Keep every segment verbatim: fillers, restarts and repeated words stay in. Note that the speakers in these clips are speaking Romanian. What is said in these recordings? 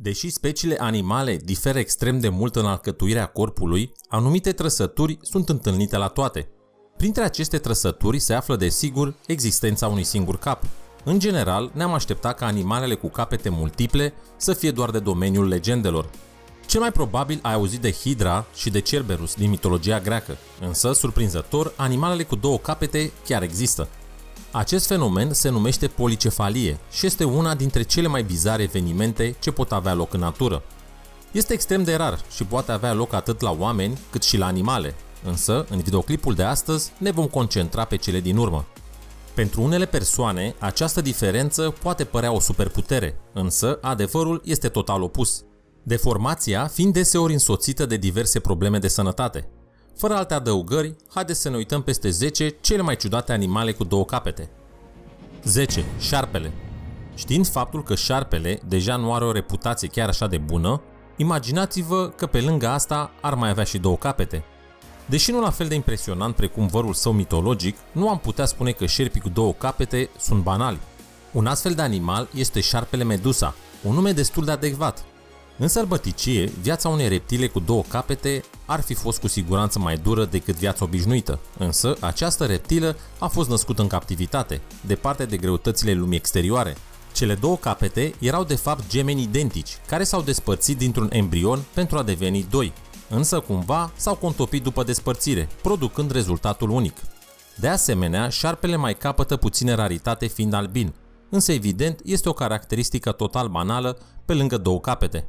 Deși speciile animale diferă extrem de mult în alcătuirea corpului, anumite trăsături sunt întâlnite la toate. Printre aceste trăsături se află desigur existența unui singur cap. În general, ne-am așteptat ca animalele cu capete multiple să fie doar de domeniul legendelor. Cel mai probabil ai auzit de Hidra și de Cerberus din mitologia greacă, însă, surprinzător, animalele cu două capete chiar există. Acest fenomen se numește policefalie și este una dintre cele mai bizare evenimente ce pot avea loc în natură. Este extrem de rar și poate avea loc atât la oameni cât și la animale, însă, în videoclipul de astăzi, ne vom concentra pe cele din urmă. Pentru unele persoane, această diferență poate părea o superputere, însă adevărul este total opus. Deformația fiind deseori însoțită de diverse probleme de sănătate. Fără alte adăugări, haideți să ne uităm peste zece cele mai ciudate animale cu două capete. zece. Șarpele. Știind faptul că șarpele deja nu are o reputație chiar așa de bună, imaginați-vă că pe lângă asta ar mai avea și două capete. Deși nu la fel de impresionant precum vărul său mitologic, nu am putea spune că șerpii cu două capete sunt banali. Un astfel de animal este șarpele Medusa, un nume destul de adecvat. În sălbăticie, viața unei reptile cu două capete ar fi fost cu siguranță mai dură decât viața obișnuită, însă această reptilă a fost născută în captivitate, departe de greutățile lumii exterioare. Cele două capete erau de fapt gemeni identici, care s-au despărțit dintr-un embrion pentru a deveni doi, însă cumva s-au contopit după despărțire, producând rezultatul unic. De asemenea, șarpele mai capătă puțină raritate fiind albin, însă evident este o caracteristică total banală pe lângă două capete.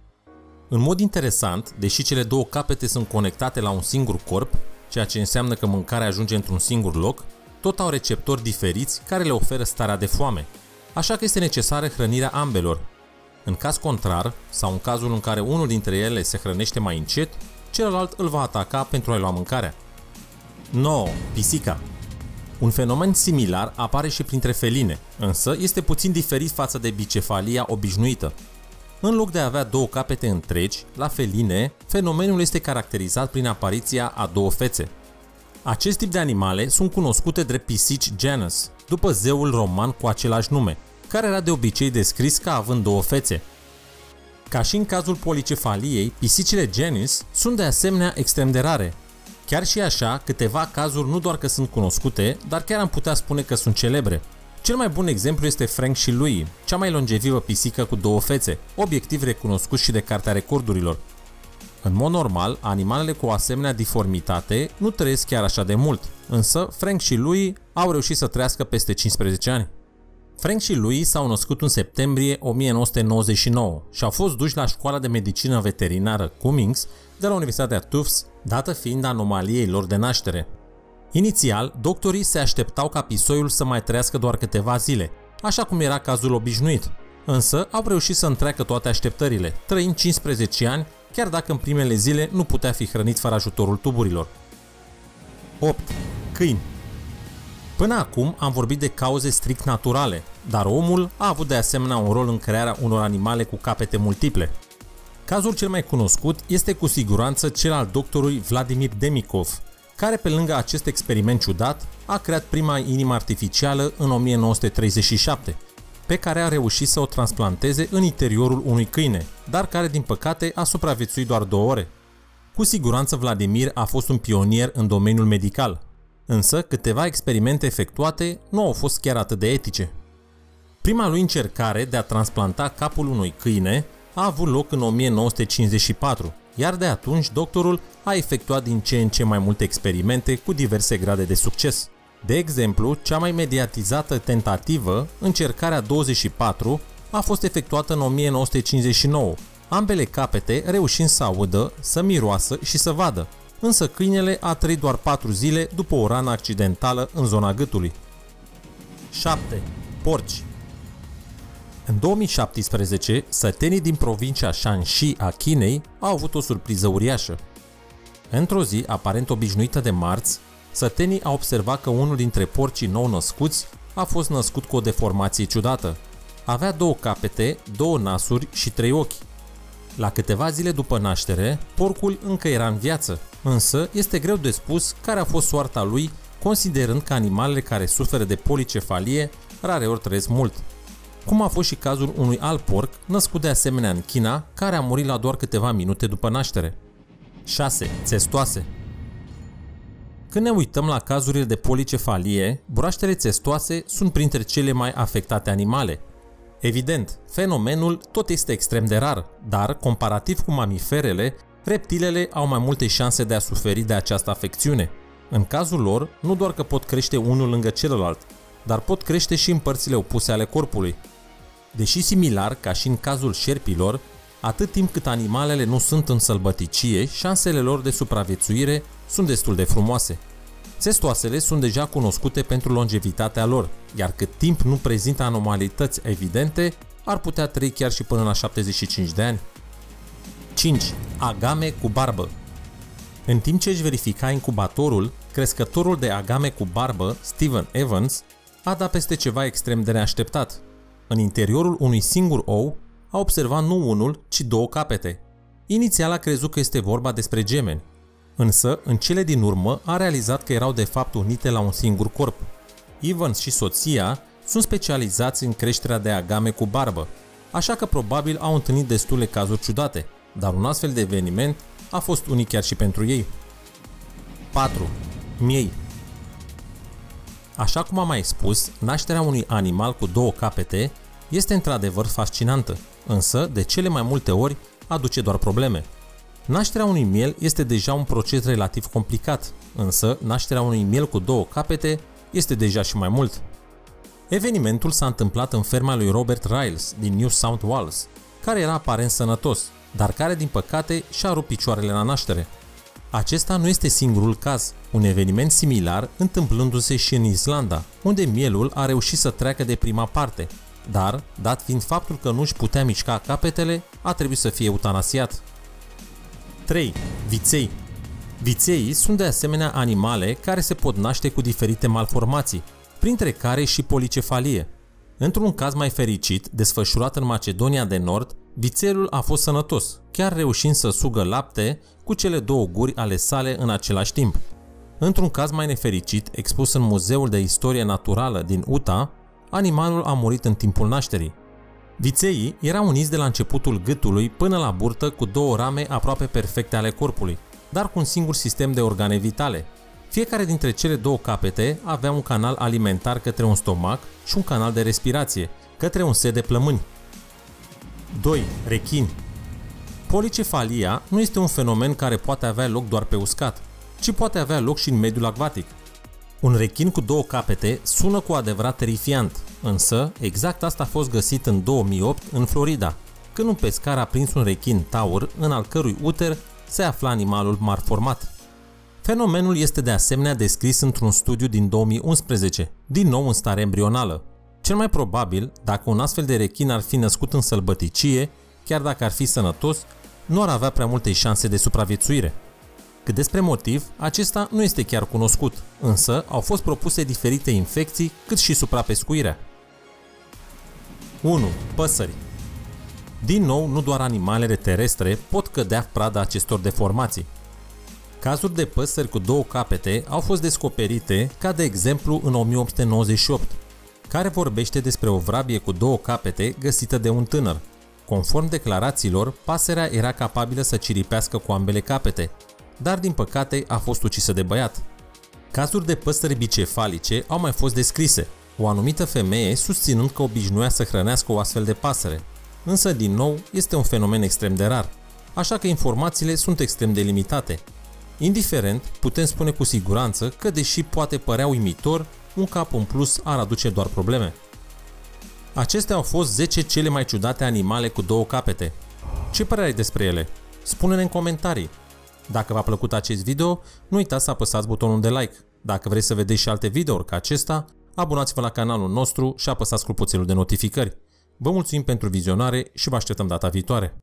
În mod interesant, deși cele două capete sunt conectate la un singur corp, ceea ce înseamnă că mâncarea ajunge într-un singur loc, tot au receptori diferiți care le oferă starea de foame, așa că este necesară hrănirea ambelor. În caz contrar, sau în cazul în care unul dintre ele se hrănește mai încet, celălalt îl va ataca pentru a-i lua mâncarea. nouă. Pisica. Un fenomen similar apare și printre feline, însă este puțin diferit față de bicefalia obișnuită. În loc de a avea două capete întregi, la feline, fenomenul este caracterizat prin apariția a două fețe. Acest tip de animale sunt cunoscute drept pisici Janus, după zeul roman cu același nume, care era de obicei descris ca având două fețe. Ca și în cazul policefaliei, pisicile Janus sunt de asemenea extrem de rare. Chiar și așa, câteva cazuri nu doar că sunt cunoscute, dar chiar am putea spune că sunt celebre. Cel mai bun exemplu este Frank și Louie, cea mai longevivă pisică cu două fețe, obiectiv recunoscut și de Cartea Recordurilor. În mod normal, animalele cu o asemenea diformitate nu trăiesc chiar așa de mult, însă Frank și Louie au reușit să trăiască peste cincisprezece ani. Frank și Louie s-au născut în septembrie o mie nouă sute nouăzeci și nouă și au fost duși la școala de medicină veterinară Cummings de la Universitatea Tufts, dată fiind anomaliei lor de naștere. Inițial, doctorii se așteptau ca pisoiul să mai trăiască doar câteva zile, așa cum era cazul obișnuit, însă au reușit să întreacă toate așteptările, trăind cincisprezece ani, chiar dacă în primele zile nu putea fi hrănit fără ajutorul tuburilor. opt. Câini. Până acum am vorbit de cauze strict naturale, dar omul a avut de asemenea un rol în crearea unor animale cu capete multiple. Cazul cel mai cunoscut este cu siguranță cel al doctorului Vladimir Demikov, care pe lângă acest experiment ciudat a creat prima inimă artificială în o mie nouă sute treizeci și șapte, pe care a reușit să o transplanteze în interiorul unui câine, dar care din păcate a supraviețuit doar două ore. Cu siguranță Vladimir a fost un pionier în domeniul medical, însă câteva experimente efectuate nu au fost chiar atât de etice. Prima lui încercare de a transplanta capul unui câine a avut loc în o mie nouă sute cincizeci și patru, iar de atunci doctorul a efectuat din ce în ce mai multe experimente cu diverse grade de succes. De exemplu, cea mai mediatizată tentativă, încercarea douăzeci și patru, a fost efectuată în o mie nouă sute cincizeci și nouă, ambele capete reușind să audă, să miroasă și să vadă, însă câinele a trăit doar patru zile după o rană accidentală în zona gâtului. șapte. Porci. În două mii șaptesprezece, sătenii din provincia Shanxi a Chinei au avut o surpriză uriașă. Într-o zi aparent obișnuită de marți, sătenii au observat că unul dintre porcii nou născuți a fost născut cu o deformație ciudată. Avea două capete, două nasuri și trei ochi. La câteva zile după naștere, porcul încă era în viață, însă este greu de spus care a fost soarta lui, considerând că animalele care suferă de policefalie rareori trăiesc mult. cum a fost și cazul unui alt porc născut de asemenea în China, care a murit la doar câteva minute după naștere. șase. Țestoase. Când ne uităm la cazurile de policefalie, broaștele țestoase sunt printre cele mai afectate animale. Evident, fenomenul tot este extrem de rar, dar, comparativ cu mamiferele, reptilele au mai multe șanse de a suferi de această afecțiune. În cazul lor, nu doar că pot crește unul lângă celălalt, dar pot crește și în părțile opuse ale corpului. Deși similar ca și în cazul șerpilor, atât timp cât animalele nu sunt în sălbăticie, șansele lor de supraviețuire sunt destul de frumoase. Țestoasele sunt deja cunoscute pentru longevitatea lor, iar cât timp nu prezintă anomalități evidente, ar putea trăi chiar și până la șaptezeci și cinci de ani. cinci. Agame cu barbă. În timp ce își verifica incubatorul, crescătorul de agame cu barbă, Steven Evans, a dat peste ceva extrem de neașteptat. În interiorul unui singur ou a observat nu unul, ci două capete. Inițial a crezut că este vorba despre gemeni, însă în cele din urmă a realizat că erau de fapt unite la un singur corp. Evans și soția sunt specializați în creșterea de agame cu barbă, așa că probabil au întâlnit destule cazuri ciudate, dar un astfel de eveniment a fost unic chiar și pentru ei. patru. Miei. Așa cum am mai spus, nașterea unui animal cu două capete este într-adevăr fascinantă, însă de cele mai multe ori aduce doar probleme. Nașterea unui miel este deja un proces relativ complicat, însă nașterea unui miel cu două capete este deja și mai mult. Evenimentul s-a întâmplat în ferma lui Robert Riles din New South Wales, care era aparent sănătos, dar care din păcate și-a rupt picioarele la naștere. Acesta nu este singurul caz, un eveniment similar întâmplându-se și în Islanda, unde mielul a reușit să treacă de prima parte, dar, dat fiind faptul că nu își putea mișca capetele, a trebuit să fie eutanasiat. trei. Viței. Vițeii sunt de asemenea animale care se pot naște cu diferite malformații, printre care și policefalie. Într-un caz mai fericit, desfășurat în Macedonia de Nord, vițelul a fost sănătos, chiar reușind să sugă lapte cu cele două guri ale sale în același timp. Într-un caz mai nefericit, expus în Muzeul de Istorie Naturală din Utah, animalul a murit în timpul nașterii. Vițeii erau uniți de la începutul gâtului până la burtă cu două rame aproape perfecte ale corpului, dar cu un singur sistem de organe vitale. Fiecare dintre cele două capete avea un canal alimentar către un stomac și un canal de respirație, către un set de plămâni. doi. Rechini. Policefalia nu este un fenomen care poate avea loc doar pe uscat, ci poate avea loc și în mediul acvatic. Un rechin cu două capete sună cu adevărat terifiant, însă exact asta a fost găsit în două mii opt în Florida, când un pescar a prins un rechin taur în al cărui uter se afla animalul malformat. Fenomenul este de asemenea descris într-un studiu din două mii unsprezece, din nou în stare embrională. Cel mai probabil, dacă un astfel de rechin ar fi născut în sălbăticie, chiar dacă ar fi sănătos, nu ar avea prea multe șanse de supraviețuire. Cât despre motiv, acesta nu este chiar cunoscut, însă au fost propuse diferite infecții, cât și suprapescuirea. unu. Păsări. Din nou, nu doar animalele terestre pot cădea prada acestor deformații. Cazuri de păsări cu două capete au fost descoperite, ca de exemplu în o mie opt sute nouăzeci și opt, care vorbește despre o vrabie cu două capete găsită de un tânăr. Conform declarațiilor, pasărea era capabilă să ciripească cu ambele capete, dar din păcate a fost ucisă de băiat. Cazuri de păsări bicefalice au mai fost descrise, o anumită femeie susținând că obișnuia să hrănească o astfel de pasăre, însă din nou este un fenomen extrem de rar, așa că informațiile sunt extrem de limitate. Indiferent, putem spune cu siguranță că, deși poate părea uimitor, un cap în plus ar aduce doar probleme. Acestea au fost zece cele mai ciudate animale cu două capete. Ce părere ai despre ele? Spune-ne în comentarii. Dacă v-a plăcut acest video, nu uitați să apăsați butonul de like. Dacă vreți să vedeți și alte videouri ca acesta, abonați-vă la canalul nostru și apăsați clopoțelul de notificări. Vă mulțumim pentru vizionare și vă așteptăm data viitoare.